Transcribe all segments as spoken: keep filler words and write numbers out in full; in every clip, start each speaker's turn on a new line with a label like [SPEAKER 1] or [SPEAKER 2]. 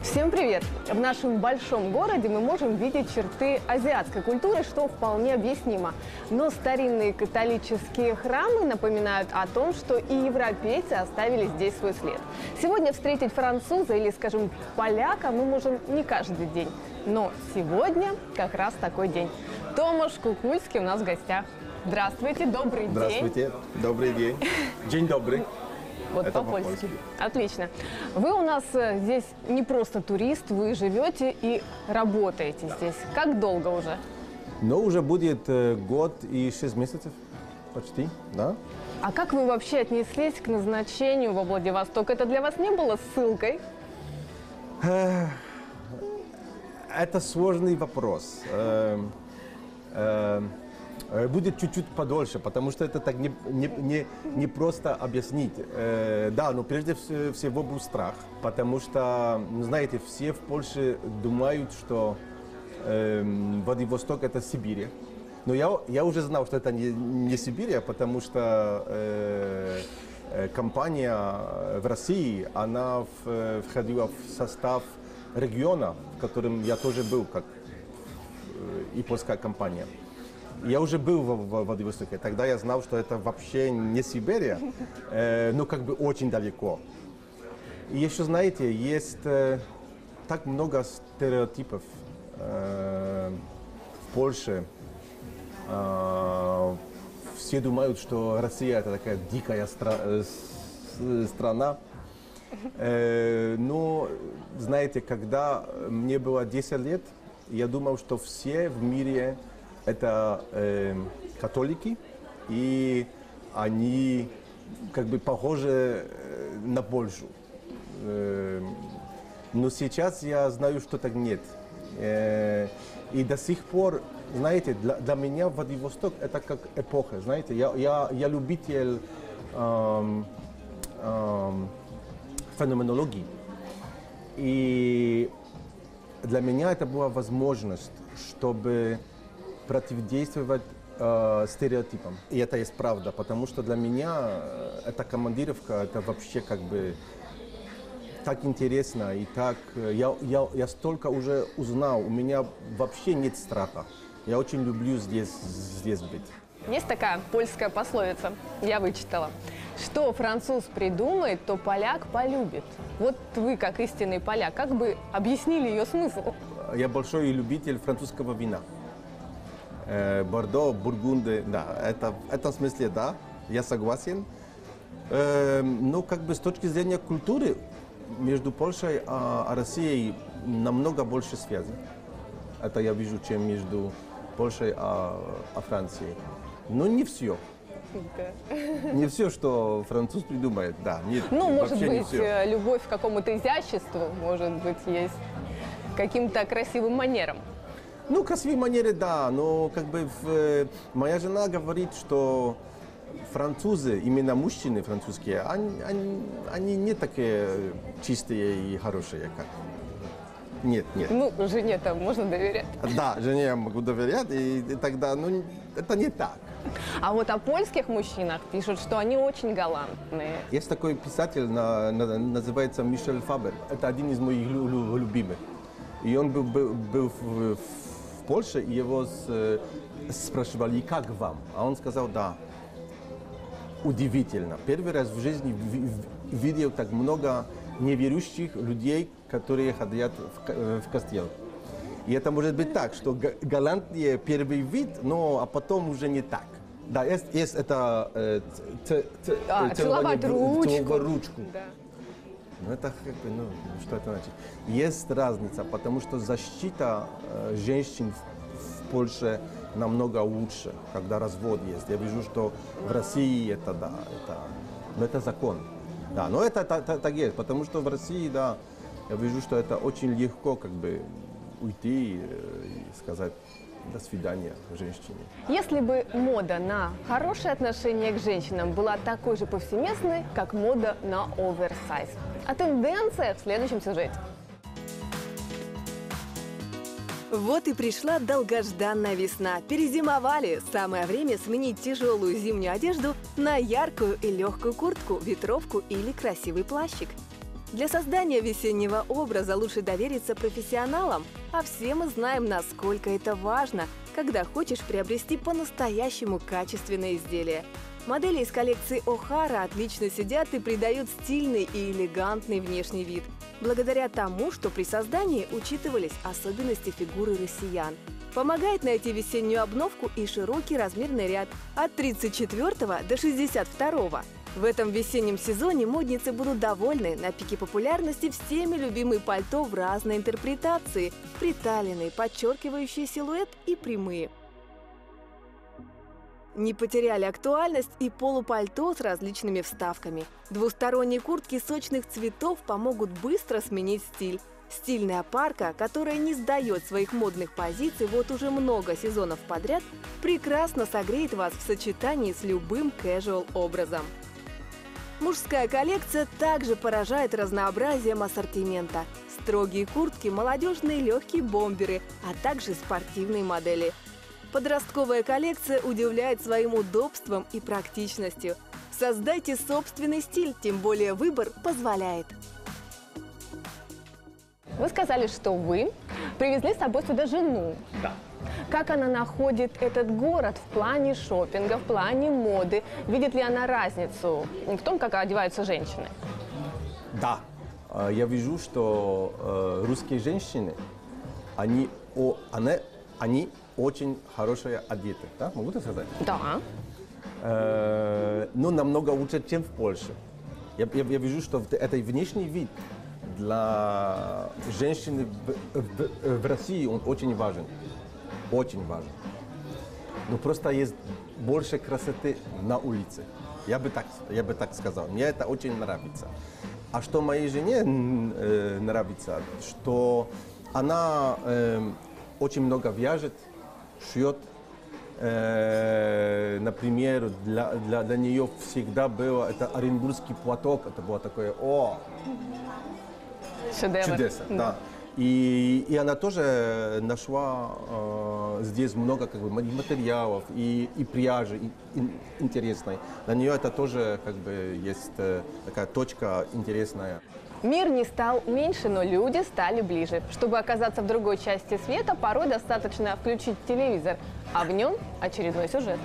[SPEAKER 1] Всем привет! В нашем большом городе мы можем видеть черты азиатской культуры, что вполне объяснимо. Но старинные католические храмы напоминают о том, что и европейцы оставили здесь свой след. Сегодня встретить француза или, скажем, поляка мы можем не каждый день. Но сегодня как раз такой день. Томаш Кукульский у нас в гостях. Здравствуйте, добрый день.
[SPEAKER 2] Здравствуйте, добрый день. День добрый.
[SPEAKER 1] Вот по-польски. Отлично. Вы у нас здесь не просто турист, вы живете и работаете здесь. Как долго уже?
[SPEAKER 2] Ну, уже будет э, год и шесть месяцев почти, да?
[SPEAKER 1] А как вы вообще отнеслись к назначению во Владивосток? Это для вас не было ссылкой?
[SPEAKER 2] Это сложный вопрос. Э, э, Будет чуть-чуть подольше, потому что это так не, не, не, не просто объяснить. Э, да, но прежде всего был страх, потому что, знаете, все в Польше думают, что э, Владивосток – это Сибирь. Но я, я уже знал, что это не, не Сибирь, потому что э, э, компания в России, она в, входила в состав региона, в котором я тоже был, как э, и польская компания. Я уже был в, в Владивостоке, тогда я знал, что это вообще не Сибирь, э, но как бы очень далеко. И еще, знаете, есть э, так много стереотипов э, в Польше. Э, все думают, что Россия это такая дикая стра страна. Э, но, знаете, когда мне было десять лет, я думал, что все в мире это э, католики, и они как бы похожи на Польшу. Э, но сейчас я знаю, что так нет. Э, и до сих пор, знаете, для, для меня Владивосток это как эпоха, знаете. Я, я, я любитель эм, эм, феноменологии. И для меня это была возможность, чтобы противодействовать э, стереотипам. И это есть правда, потому что для меня э, эта командировка, это вообще как бы так интересно и так... Я, я, я столько уже узнал, у меня вообще нет страха. Я очень люблю здесь, здесь быть.
[SPEAKER 1] Есть такая польская пословица, я вычитала. Что француз придумает, то поляк полюбит. Вот вы, как истинный поляк, как бы объяснили ее смысл?
[SPEAKER 2] Я большой любитель французского вина. Бордо, Бургунды, да, это в этом смысле, да, я согласен. Э, но как бы с точки зрения культуры между Польшей и Россией намного больше связи. Это я вижу, чем между Польшей и Францией. Но не все. Да. Не все, что француз придумает, да. Нет,
[SPEAKER 1] ну, может быть, любовь к какому-то изяществу, может быть, есть каким-то красивым манерам.
[SPEAKER 2] Ну, красивые манеры, да, но как бы в, моя жена говорит, что французы, именно мужчины французские, они, они, они не такие чистые и хорошие, как... Нет, нет.
[SPEAKER 1] Ну, жене-то можно доверять.
[SPEAKER 2] Да, жене я могу доверять, и, и тогда, ну, это не так.
[SPEAKER 1] А вот о польских мужчинах пишут, что они очень галантные.
[SPEAKER 2] Есть такой писатель, на, на, называется Мишель Фабер, это один из моих любимых. И он был, был, был в, в Польше, и его с, спрашивали, как вам? А он сказал, да, удивительно. Первый раз в жизни видел так много неверующих людей, которые ходят в, в костел. И это может быть так, что галантнее первый вид, но а потом уже не так. Да, есть, есть это э, ц, ц,
[SPEAKER 1] а, целовать ручку.
[SPEAKER 2] ручку. Да. Ну, это как бы, ну, что это значит? Есть разница, потому что защита э, женщин в, в Польше намного лучше, когда развод есть. Я вижу, что в России это, да, это, но это закон. Да, но это так есть, потому что в России, да, я вижу, что это очень легко, как бы, уйти и, и сказать до свидания женщине.
[SPEAKER 1] Если бы мода на хорошее отношение к женщинам была такой же повсеместной, как мода на оверсайз. О тенденциях в следующем сюжете.
[SPEAKER 3] Вот и пришла долгожданная весна. Перезимовали. Самое время сменить тяжелую зимнюю одежду на яркую и легкую куртку, ветровку или красивый плащик. Для создания весеннего образа лучше довериться профессионалам, а все мы знаем, насколько это важно, когда хочешь приобрести по-настоящему качественное изделие. Модели из коллекции O'Hara отлично сидят и придают стильный и элегантный внешний вид, благодаря тому, что при создании учитывались особенности фигуры россиян. Помогает найти весеннюю обновку и широкий размерный ряд от тридцать четвёртого до шестьдесят второго. В этом весеннем сезоне модницы будут довольны. На пике популярности всеми любимые пальто в разной интерпретации, приталенные, подчеркивающие силуэт и прямые. Не потеряли актуальность и полупальто с различными вставками. Двусторонние куртки сочных цветов помогут быстро сменить стиль. Стильная парка, которая не сдает своих модных позиций вот уже много сезонов подряд, прекрасно согреет вас в сочетании с любым casual-образом. Мужская коллекция также поражает разнообразием ассортимента. Строгие куртки, молодежные легкие бомберы, а также спортивные модели. Подростковая коллекция удивляет своим удобством и практичностью. Создайте собственный стиль, тем более выбор позволяет.
[SPEAKER 1] Вы сказали, что вы привезли с собой сюда жену.
[SPEAKER 2] Да.
[SPEAKER 1] Как она находит этот город в плане шопинга, в плане моды? Видит ли она разницу в том, как одеваются женщины?
[SPEAKER 2] Да. Э, Я вижу, что э, русские женщины, они, о, они, они очень хорошие одеты. Да? Могу так сказать?
[SPEAKER 1] Да.
[SPEAKER 2] Э, ну, намного лучше, чем в Польше. Я, я, я вижу, что это внешний вид для женщины в, в, в России он очень важен. Очень важен. Но просто есть больше красоты на улице. Я бы так, я бы так сказал. Мне это очень нравится. А что моей жене э, нравится, что она э, очень много вяжет, шьет. Э, например, для, для, для нее всегда был это оренбургский платок. Это было такое, о,
[SPEAKER 1] Шедевр.
[SPEAKER 2] чудесно, да. И, и она тоже нашла э, здесь много как бы материалов и, и пряжи и, и, интересной. Для нее это тоже как бы есть э, такая точка интересная.
[SPEAKER 1] Мир не стал меньше, но люди стали ближе. Чтобы оказаться в другой части света, порой достаточно включить телевизор, а в нем очередной сюжет.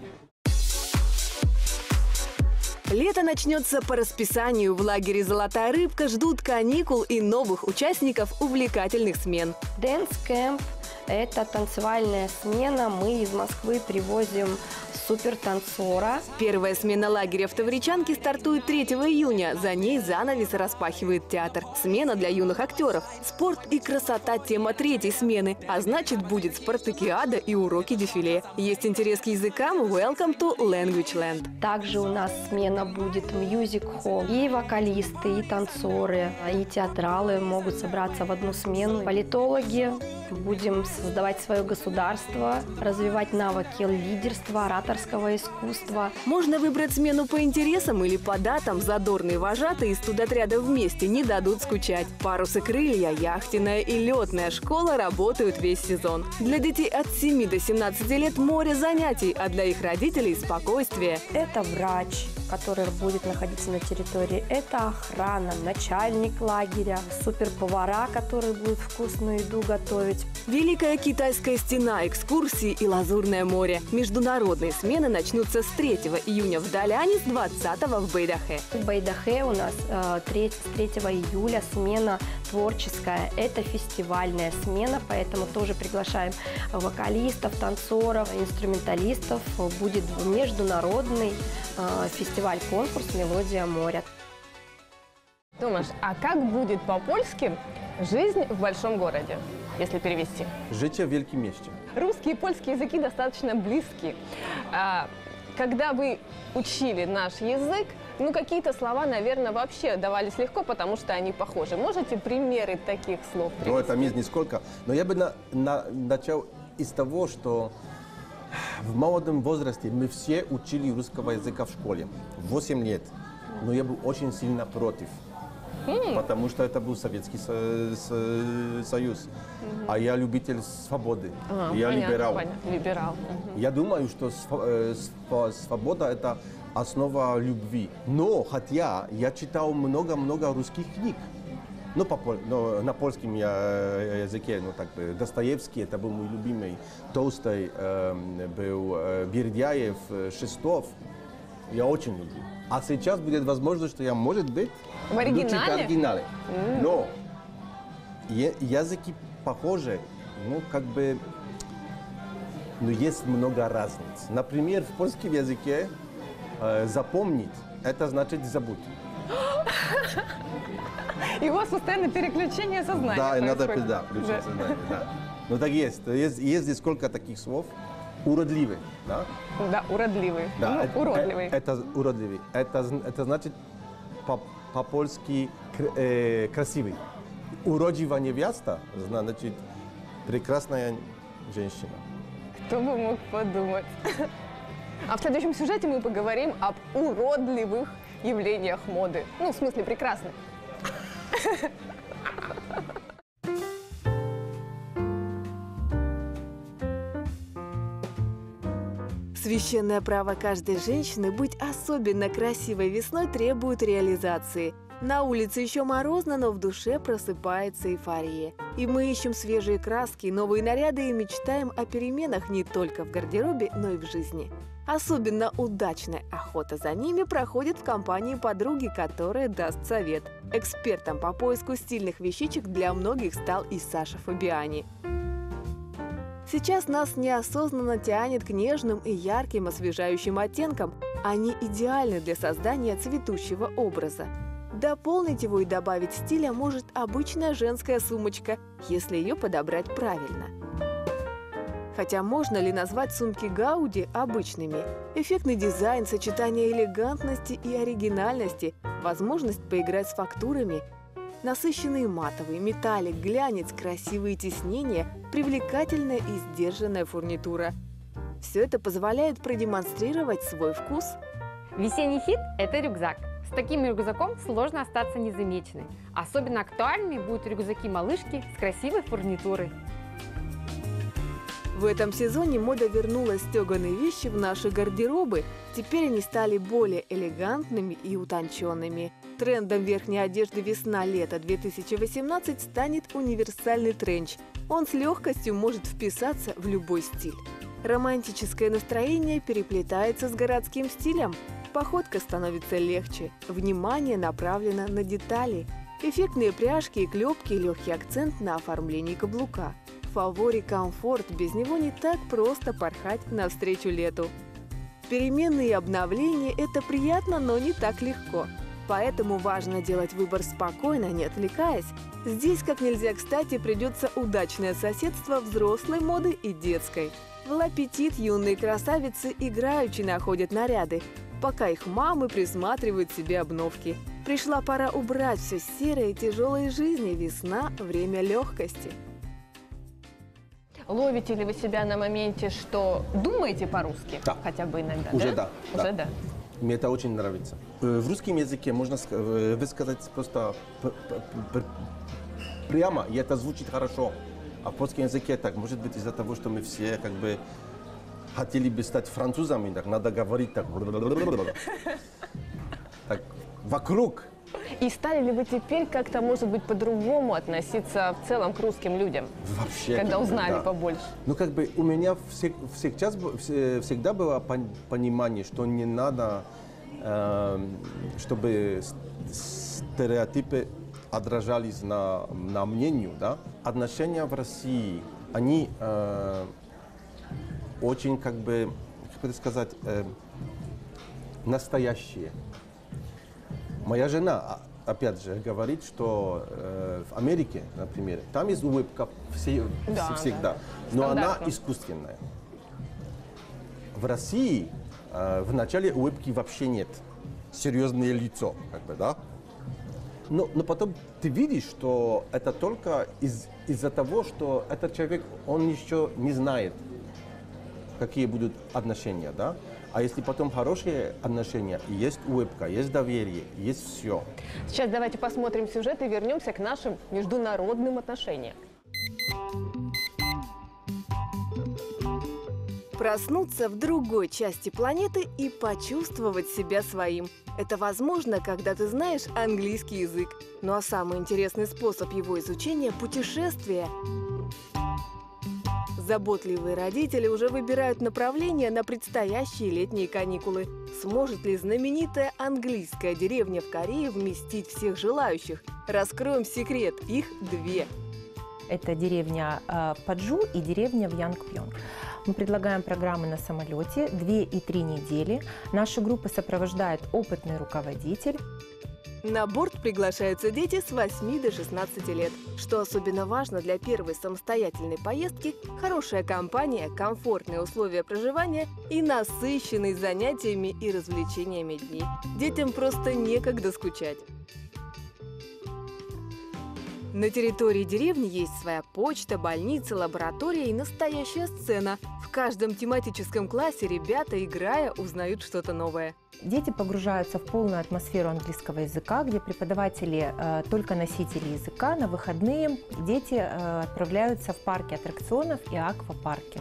[SPEAKER 3] Лето начнется по расписанию. В лагере «Золотая рыбка» ждут каникул и новых участников увлекательных смен.
[SPEAKER 4] Dance Camp – это танцевальная смена. Мы из Москвы привозим супертанцора.
[SPEAKER 3] Первая смена лагеря в Тавричанке стартует третьего июня. За ней занавес распахивает театр. Смена для юных актеров. Спорт и красота – тема третьей смены. А значит, будет спартакиада и уроки дефиле. Есть интерес к языкам – Welcome to Language Land.
[SPEAKER 4] Также у нас смена будет мьюзик-холл. И вокалисты, и танцоры, и театралы могут собраться в одну смену. Политологи. Будем создавать свое государство, развивать навыки лидерства, ораторского искусства.
[SPEAKER 3] Можно выбрать смену по интересам или по датам. Задорные вожатые из студотряда вместе не дадут скучать. Парусы, крылья, яхтенная и летная школа работают весь сезон. Для детей от семи до семнадцати лет море занятий, а для их родителей спокойствие.
[SPEAKER 4] Это врач, который будет находиться на территории. Это охрана, начальник лагеря, суперповара, которые будут вкусную еду готовить.
[SPEAKER 3] Великая китайская стена, экскурсии и Лазурное море. Международные смены начнутся с третьего июня в Даляне, с двадцатого в Байдахе.
[SPEAKER 4] В Байдахе у нас э, третьего июля смена творческая. Это фестивальная смена, поэтому тоже приглашаем вокалистов, танцоров, инструменталистов. Будет международный э, фестиваль-конкурс «Мелодия моря».
[SPEAKER 1] Томаш, а как будет по-польски «жизнь в большом городе», если перевести?
[SPEAKER 2] Жить в великом месте.
[SPEAKER 1] Русский и польский языки достаточно близки. А, когда вы учили наш язык, ну, какие-то слова, наверное, вообще давались легко, потому что они похожи. Можете примеры таких слов привести?
[SPEAKER 2] Ну, это есть нисколько. Но я бы на, на, начал из того, что в молодом возрасте мы все учили русского языка в школе. восемь лет. Но я был очень сильно против. Mm. Потому что это был Советский со со Союз. Mm-hmm. А я любитель свободы. А, я
[SPEAKER 1] понятно,
[SPEAKER 2] либерал.
[SPEAKER 1] Понятно. Либерал. Mm-hmm.
[SPEAKER 2] Я думаю, что свобода – это основа любви. Но, хотя я читал много-много русских книг, ну, по, ну, на польском я, языке, ну, так, Достоевский, это был мой любимый, Толстой, э, был э, Бердяев, Шестов, я очень люблю. А сейчас будет возможность, что я, может быть,
[SPEAKER 1] в оригинале?
[SPEAKER 2] буду читать оригинале. Mm. Но е- языки похожи, ну, как бы, ну, есть много разниц. Например, в польском языке э, запомнить, это значит забудь.
[SPEAKER 1] И у вас постоянно переключение сознания.
[SPEAKER 2] Да, и надо
[SPEAKER 1] происходит.
[SPEAKER 2] да, включить
[SPEAKER 1] Да.
[SPEAKER 2] сознание. Да. Ну так есть. Есть, есть здесь сколько таких слов. Уродливый, да?
[SPEAKER 1] Да, уродливый.
[SPEAKER 2] Да,
[SPEAKER 1] Ну,
[SPEAKER 2] это,
[SPEAKER 1] уродливый.
[SPEAKER 2] Это, это уродливый. Это, зн- это значит по- по-польски кр- э, красивый. Уродливая невеста значит прекрасная женщина.
[SPEAKER 1] Кто бы мог подумать. А в следующем сюжете мы поговорим об уродливых явлениях моды. Ну, в смысле, прекрасных.
[SPEAKER 3] Священное право каждой женщины быть особенно красивой весной требует реализации. На улице еще морозно, но в душе просыпается эйфория. И мы ищем свежие краски, новые наряды и мечтаем о переменах не только в гардеробе, но и в жизни. Особенно удачная охота за ними проходит в компании подруги, которая даст совет. Экспертом по поиску стильных вещичек для многих стал и Саша Фабиани. Сейчас нас неосознанно тянет к нежным и ярким освежающим оттенкам. Они идеальны для создания цветущего образа. Дополнить его и добавить стиля может обычная женская сумочка, если ее подобрать правильно. Хотя можно ли назвать сумки Гауди обычными? Эффектный дизайн, сочетание элегантности и оригинальности, возможность поиграть с фактурами, насыщенный матовый, металлик, глянец, красивые тиснения, привлекательная и сдержанная фурнитура. Все это позволяет продемонстрировать свой вкус.
[SPEAKER 5] Весенний хит – это рюкзак. С таким рюкзаком сложно остаться незамеченной. Особенно актуальными будут рюкзаки-малышки с красивой фурнитурой.
[SPEAKER 3] В этом сезоне мода вернула стеганые вещи в наши гардеробы. Теперь они стали более элегантными и утонченными. Трендом верхней одежды весна-лето две тысячи восемнадцать станет универсальный тренч. Он с легкостью может вписаться в любой стиль. Романтическое настроение переплетается с городским стилем. Походка становится легче, внимание направлено на детали. Эффектные пряжки и клепки, легкий акцент на оформлении каблука. В фаворе комфорт, без него не так просто порхать навстречу лету. Переменные и обновления – это приятно, но не так легко. Поэтому важно делать выбор спокойно, не отвлекаясь. Здесь как нельзя кстати придется удачное соседство взрослой моды и детской. В аппетит юные красавицы играючи находят наряды, пока их мамы присматривают себе обновки. Пришла пора убрать все серое и тяжелое жизни. Весна – время легкости.
[SPEAKER 1] Ловите ли вы себя на моменте, что думаете по-русски?
[SPEAKER 2] Да.
[SPEAKER 1] Хотя бы иногда,
[SPEAKER 2] Уже
[SPEAKER 1] да?
[SPEAKER 2] да,
[SPEAKER 1] Уже
[SPEAKER 2] да.
[SPEAKER 1] да.
[SPEAKER 2] Мне это очень нравится. Э, В русском языке можно ска- э, высказать просто п- п- п- прямо, и это звучит хорошо. А в польском языке так, может быть, из-за того, что мы все как бы хотели бы стать французами, так надо говорить так, так вокруг.
[SPEAKER 1] И стали ли вы теперь как-то, может быть, по-другому относиться в целом к русским людям?
[SPEAKER 2] Вообще.
[SPEAKER 1] Когда
[SPEAKER 2] как бы,
[SPEAKER 1] узнали
[SPEAKER 2] да.
[SPEAKER 1] побольше?
[SPEAKER 2] Ну, как бы у меня всег- всегда, вс- всегда было пон- понимание, что не надо, эм, чтобы с- стереотипы отражались на, на мнению, да. Отношения в России, они э, очень, как бы, как это сказать, э, настоящие. Моя жена, опять же, говорит, что э, в Америке, например, там есть улыбка все,
[SPEAKER 1] Да,
[SPEAKER 2] всегда,
[SPEAKER 1] да.
[SPEAKER 2] но она
[SPEAKER 1] Стандартно.
[SPEAKER 2] искусственная. В России э, в начале улыбки вообще нет. Серьезное лицо, как бы, да? Но, но потом ты видишь, что это только из, из-за того, что этот человек, он еще не знает, какие будут отношения, да? А если потом хорошие отношения, есть улыбка, есть доверие, есть все.
[SPEAKER 1] Сейчас давайте посмотрим сюжет и вернемся к нашим международным отношениям.
[SPEAKER 3] Проснуться в другой части планеты и почувствовать себя своим. Это возможно, когда ты знаешь английский язык. Ну а самый интересный способ его изучения – путешествие. Заботливые родители уже выбирают направление на предстоящие летние каникулы. Сможет ли знаменитая английская деревня в Корее вместить всех желающих? Раскроем секрет, их две.
[SPEAKER 6] Это деревня э, Паджу и деревня в Янгпьонг. Мы предлагаем программы на самолете две и три недели. Нашу группу сопровождает опытный руководитель.
[SPEAKER 3] На борт приглашаются дети с восьми до шестнадцати лет. Что особенно важно для первой самостоятельной поездки – хорошая компания, комфортные условия проживания и насыщенные занятиями и развлечениями дни. Детям просто некогда скучать. На территории деревни есть своя почта, больница, лаборатория и настоящая сцена. В каждом тематическом классе ребята, играя, узнают что-то новое.
[SPEAKER 6] Дети погружаются в полную атмосферу английского языка, где преподаватели э, только носители языка. На выходные дети э, отправляются в парки аттракционов и аквапарки.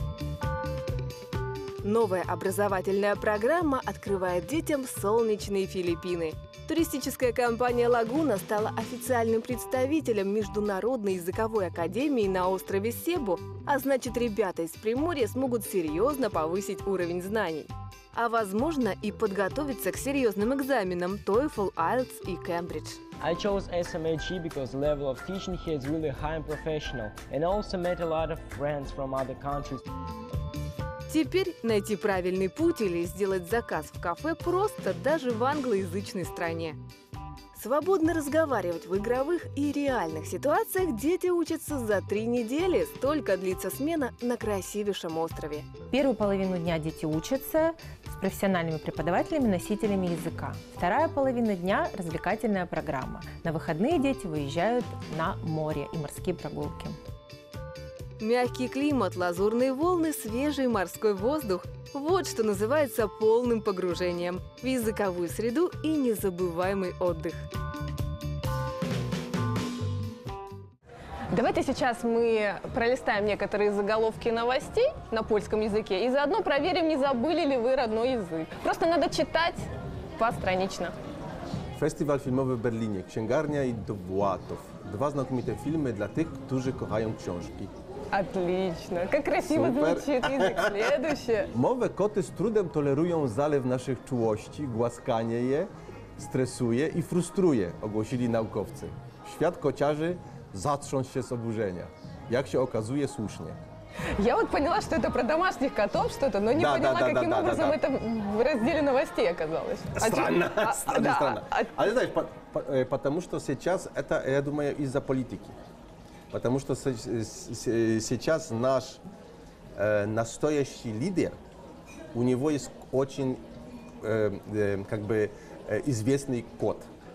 [SPEAKER 3] Новая образовательная программа открывает детям солнечные Филиппины. Туристическая компания «Лагуна» стала официальным представителем Международной языковой академии на острове Себу, а значит, ребята из Приморья смогут серьезно повысить уровень знаний. А возможно и подготовиться к серьезным экзаменам TOEFL, айлтс и Cambridge.
[SPEAKER 7] I chose эс эм эйч и because the level of teaching here is really high and professional, and I also met a lot of friends from other countries.
[SPEAKER 3] Теперь найти правильный путь или сделать заказ в кафе просто даже в англоязычной стране. Свободно разговаривать в игровых и реальных ситуациях дети учатся за три недели. Столько длится смена на красивейшем острове.
[SPEAKER 6] Первую половину дня дети учатся с профессиональными преподавателями, носителями языка. Вторая половина дня – развлекательная программа. На выходные дети выезжают на море и морские прогулки.
[SPEAKER 3] Мягкий климат, лазурные волны, свежий морской воздух – вот что называется полным погружением в языковую среду и незабываемый отдых.
[SPEAKER 1] Давайте сейчас мы пролистаем некоторые заголовки новостей на польском языке и заодно проверим, не забыли ли вы родной язык. Просто надо читать постранично.
[SPEAKER 2] Festiwal filmowy w Berlinie, Księgarnia i Dowłatów. Dwa znakomite filmy dla tych, którzy kochają książki.
[SPEAKER 1] Отлично. Как красиво
[SPEAKER 2] Супер.
[SPEAKER 1] звучит язык. Следующее.
[SPEAKER 2] Mowe koty z trudem tolerują zalew naszych czułości, głaskanie je stresuje i frustruje, ogłosili naukowcy. Świat kociarzy zatrząsł się z oburzenia. Jak się okazuje, słusznie.
[SPEAKER 1] Я вот поняла, что это про домашних котов что-то, но не
[SPEAKER 2] Да,
[SPEAKER 1] поняла,
[SPEAKER 2] да, да,
[SPEAKER 1] каким
[SPEAKER 2] да, да,
[SPEAKER 1] образом
[SPEAKER 2] да.
[SPEAKER 1] это в разделе новостей оказалось. А
[SPEAKER 2] Странно,
[SPEAKER 1] чё- а-
[SPEAKER 2] странно,
[SPEAKER 1] да,
[SPEAKER 2] странно.
[SPEAKER 1] а-
[SPEAKER 2] Але знаешь, по- по- э, потому что сейчас это, я думаю, из-за политики. Потому что се- се- сейчас наш э, настоящий лидер, у него есть очень э, э, как бы э, известный кот.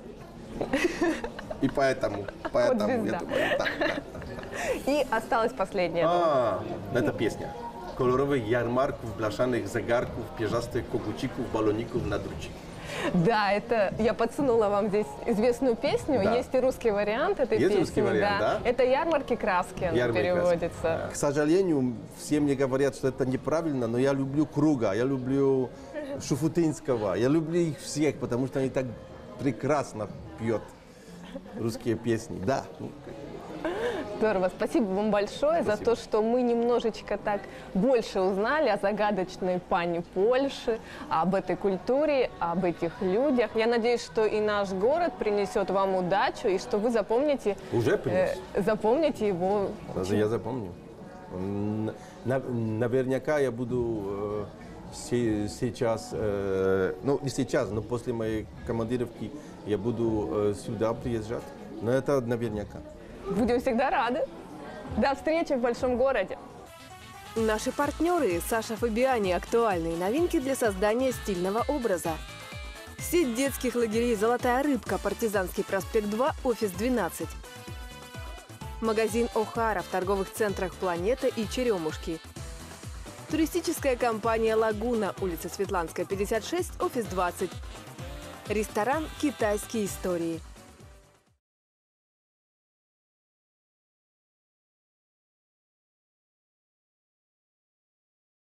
[SPEAKER 2] И поэтому, поэтому я
[SPEAKER 1] звезда.
[SPEAKER 2] думаю, так, так.
[SPEAKER 1] И осталось последнее.
[SPEAKER 2] A, это песня. Kolorowych jarmarków, blaszanych zegarków, pierzastych kogucików, baloników na druci.
[SPEAKER 1] Да, это я подсунула вам здесь известную песню.
[SPEAKER 2] Да.
[SPEAKER 1] Есть и русский вариант этой
[SPEAKER 2] Есть
[SPEAKER 1] песни.
[SPEAKER 2] русский вариант, да?
[SPEAKER 1] Это ярмарки краски, она
[SPEAKER 2] Ярмарки
[SPEAKER 1] переводится.
[SPEAKER 2] К сожалению, все мне говорят, что это неправильно, но я люблю Круга, я люблю Шуфутинского, я люблю их всех, потому что они так прекрасно пьют русские песни. Да.
[SPEAKER 1] Здорово. Спасибо вам большое
[SPEAKER 2] Спасибо.
[SPEAKER 1] за то, что мы немножечко так больше узнали о загадочной пане Польши, об этой культуре, об этих людях. Я надеюсь, что и наш город принесет вам удачу, и что вы запомните,
[SPEAKER 2] Уже принес.
[SPEAKER 1] э, запомните его.
[SPEAKER 2] Даже я запомню. Н- на- Наверняка я буду э, се- сейчас, э, ну не сейчас, но после моей командировки я буду э, сюда приезжать. Но это наверняка.
[SPEAKER 1] Будем всегда рады. До встречи в большом городе.
[SPEAKER 3] Наши партнеры Саша Фабиани. Актуальные новинки для создания стильного образа. Сеть детских лагерей «Золотая рыбка», Партизанский проспект два, офис двенадцать. Магазин «Охара» в торговых центрах «Планета» и «Черемушки». Туристическая компания «Лагуна», улица Светланская, пятьдесят шесть, офис двадцать. Ресторан «Китайские истории».